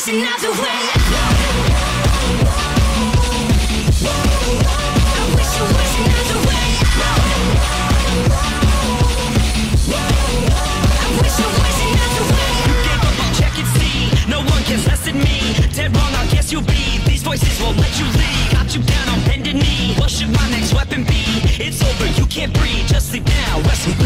another way. I wish it was another way. I wish it was another way. You gave up, I'll check and see. No one cares less than me. Dead wrong, I guess you'll be. These voices won't let you lead. Got you down on bended knee. What should my next weapon be? It's over, you can't breathe. Just sleep now, rest